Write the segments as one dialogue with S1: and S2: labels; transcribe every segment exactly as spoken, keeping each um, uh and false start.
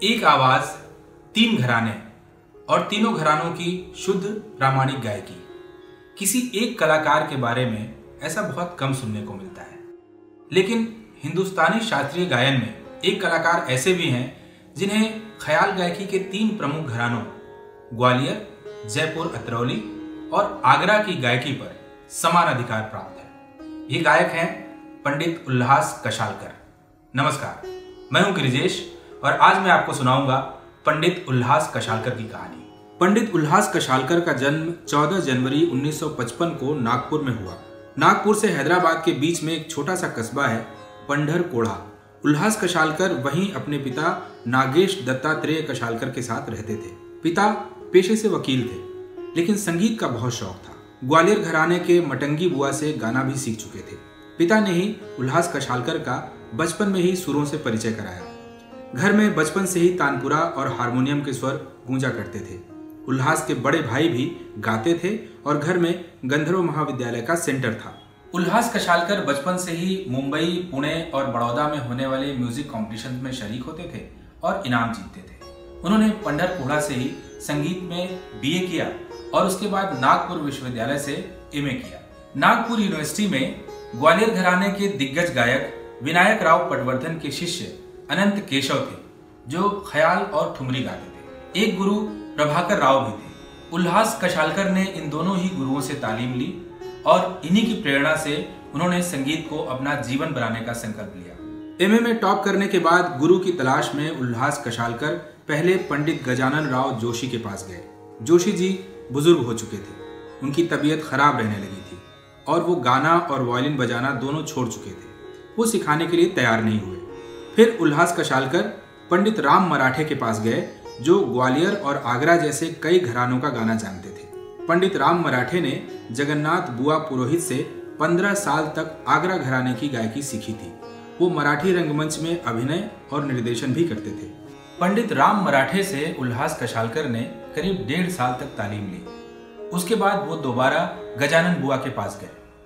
S1: एक आवाज, तीन घराने और तीनों घरानों की शुद्ध प्रामाणिक गायकी। किसी एक कलाकार के बारे में ऐसा बहुत कम सुनने को मिलता है, लेकिन हिंदुस्तानी शास्त्रीय गायन में एक कलाकार ऐसे भी हैं जिन्हें ख्याल गायकी के तीन प्रमुख घरानों ग्वालियर, जयपुर अतरौली और आगरा की गायकी पर समान अधिकार प्राप्त है। ये गायक हैं पंडित उल्हास कशालकर। नमस्कार, मैं हूं गिरिजेश और आज मैं आपको सुनाऊंगा पंडित उल्हास कशालकर की कहानी। पंडित उल्हास कशालकर का जन्म चौदह जनवरी उन्नीस सौ पचपन को नागपुर में हुआ। नागपुर से हैदराबाद के बीच में एक छोटा सा कस्बा है पंढर कोढ़ा। उल्हास कशालकर वहीं अपने पिता नागेश दत्तात्रेय कशालकर के साथ रहते थे। पिता पेशे से वकील थे, लेकिन संगीत का बहुत शौक था। ग्वालियर घराने के मटंगी बुआ से गाना भी सीख चुके थे। पिता ने ही उल्हास कशालकर का बचपन में ही सुरों से परिचय कराया। घर में बचपन से ही तानपुरा और हारमोनियम के स्वर गूंजा करते थे। उल्हास के बड़े भाई भी गाते थे और घर में गंधर्व महाविद्यालय का सेंटर था। उल्हास कशालकर बचपन से ही मुंबई, पुणे और बड़ौदा में होने वाले म्यूजिक कॉम्पिटिशन में शरीक होते थे और इनाम जीतते थे। उन्होंने पंढर कोढ़ा से ही संगीत में बीए किया और उसके बाद नागपुर विश्वविद्यालय से एमए किया। नागपुर यूनिवर्सिटी में ग्वालियर घराने के दिग्गज गायक विनायक राव पटवर्धन के शिष्य अनंत केशव थे, जो ख्याल और ठुमरी गाते थे। एक गुरु प्रभाकर राव भी थे। उल्हास कशालकर ने इन दोनों ही गुरुओं से तालीम ली और इन्हीं की प्रेरणा से उन्होंने संगीत को अपना जीवन बनाने का संकल्प लिया। एमए में टॉप करने के बाद गुरु की तलाश में उल्हास कशालकर पहले पंडित गजानन राव जोशी के पास गए। जोशी जी बुजुर्ग हो चुके थे, उनकी तबीयत खराब रहने लगी थी और वो गाना और वायलिन बजाना दोनों छोड़ चुके थे। वो सिखाने के लिए तैयार नहीं हुए। फिर उल्हास कशालकर पंडित राम मराठे के पास गए, जो ग्वालियर और आगरा जैसे कई घरानों का गाना जानते थे। पंडित राम मराठे ने जगन्नाथ बुआ पुरोहित से पंद्रह साल तक आगरा घराने की गायकी सीखी थी। वो मराठी रंगमंच में अभिनय और निर्देशन भी करते थे। पंडित राम मराठे से उल्हास कशालकर ने करीब डेढ़ साल तक तालीम ली। उसके बाद वो दोबारा गजानन बुआ के पास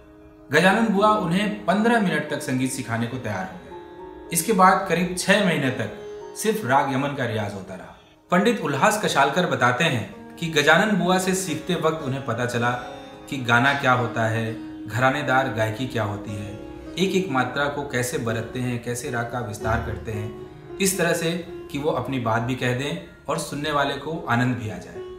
S1: गए। गजानन बुआ उन्हें पंद्रह मिनट तक संगीत सिखाने को तैयार हो गए। इसके बाद करीब छह महीने तक सिर्फ राग यमन का रियाज होता रहा। पंडित उल्हास कशालकर बताते हैं कि गजानन बुआ से सीखते वक्त उन्हें पता चला कि गाना क्या होता है, घरानेदार गायकी क्या होती है, एक एक मात्रा को कैसे बरतते हैं, कैसे राग का विस्तार करते हैं, इस तरह से कि वो अपनी बात भी कह दें और सुनने वाले को आनंद भी आ जाए।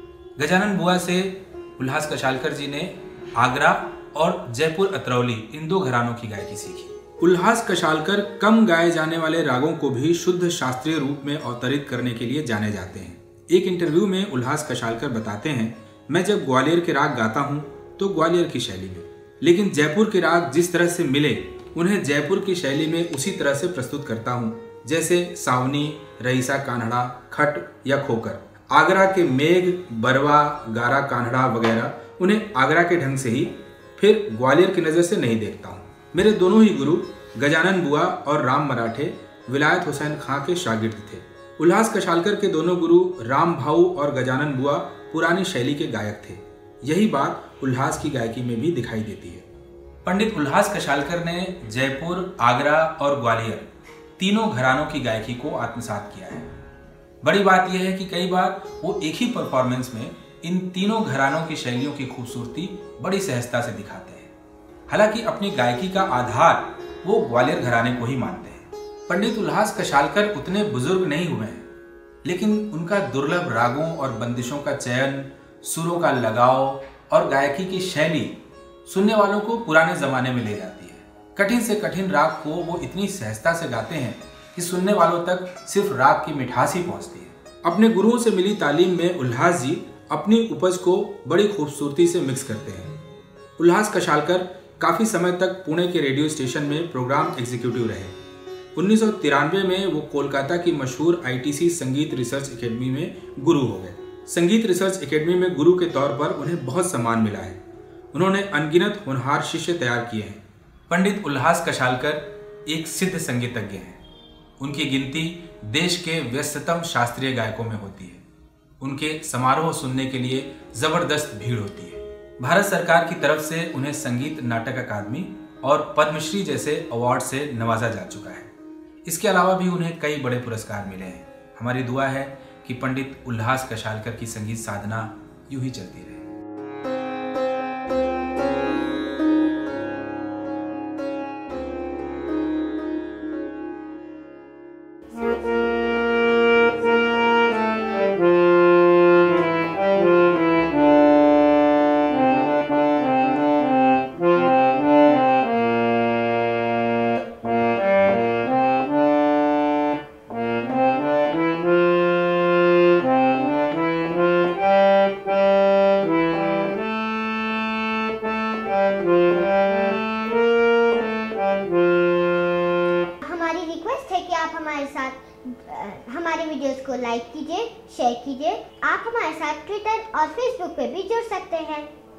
S1: गजानन बुआ से उल्हास कशालकर जी ने आगरा और जयपुर अतरौली इन दो घरानों की गायकी सीखी। उल्हास कशालकर कम गाए जाने वाले रागों को भी शुद्ध शास्त्रीय रूप में अवतरित करने के लिए जाने जाते हैं। एक इंटरव्यू में उल्हास कशालकर बताते हैं, मैं जब ग्वालियर के राग गाता हूँ तो ग्वालियर की शैली में, लेकिन जयपुर के राग जिस तरह से मिले उन्हें जयपुर की शैली में उसी तरह से प्रस्तुत करता हूँ, जैसे सावनी, रईसा कान्हड़ा, खट या खोकर। आगरा के मेघ, बरवा, गारा कान्हड़ा वगैरह उन्हें आगरा के ढंग से ही, फिर ग्वालियर की नज़र से नहीं देखता हूँ। मेरे दोनों ही गुरु गजानन बुआ और राम मराठे विलायत हुसैन खां के शागिर्द थे। उल्हास कशालकर के दोनों गुरु राम भाऊ और गजानन बुआ पुरानी शैली के गायक थे। यही बात उल्हास की गायकी में भी दिखाई देती है। पंडित उल्हास कशालकर ने जयपुर, आगरा और ग्वालियर तीनों घरानों की गायकी को आत्मसात किया है। बड़ी बात यह है कि कई बार वो एक ही परफॉर्मेंस में इन तीनों घरानों की शैलियों की खूबसूरती बड़ी सहजता से दिखाते हैं। हालांकि अपनी गायकी का आधार वो ग्वालियर घराने को ही मानते हैं। पंडित उल्हास कशालकर उतने बुजुर्ग नहीं हुए हैं, लेकिन उनका दुर्लभ रागों और बंदिशों का चयन, सुरों का लगाव और गायकी की शैली सुनने वालों को पुराने जमाने में ले जाती है। कठिन से कठिन राग को वो इतनी सहजता से गाते हैं कि सुनने वालों तक सिर्फ राग की मिठास ही पहुंचती है। अपने गुरुओं से मिली तालीम में उल्हास जी अपनी उपज को बड़ी खूबसूरती से मिक्स करते हैं। उल्हास कशालकर काफी समय तक पुणे के रेडियो स्टेशन में प्रोग्राम एग्जीक्यूटिव रहे। उन्नीस सौ तिरानवे में वो कोलकाता की मशहूर आईटीसी संगीत रिसर्च एकेडमी में गुरु हो गए। संगीत रिसर्च एकेडमी में गुरु के तौर पर उन्हें बहुत सम्मान मिला है। उन्होंने अनगिनत होनहार शिष्य तैयार किए हैं। पंडित उल्हास कशालकर एक सिद्ध संगीतज्ञ हैं। उनकी गिनती देश के व्यस्ततम शास्त्रीय गायकों में होती है। उनके समारोह सुनने के लिए जबरदस्त भीड़ होती है। भारत सरकार की तरफ से उन्हें संगीत नाटक अकादमी और पद्मश्री जैसे अवार्ड से नवाजा जा चुका है। इसके अलावा भी उन्हें कई बड़े पुरस्कार मिले हैं। हमारी दुआ है कि पंडित उल्हास कशालकर की संगीत साधना यूं ही चलती रहे।
S2: हमारी रिक्वेस्ट है कि आप हमारे साथ हमारे वीडियोस को लाइक कीजिए, शेयर कीजिए। आप हमारे साथ ट्विटर और फेसबुक पे भी जुड़ सकते हैं।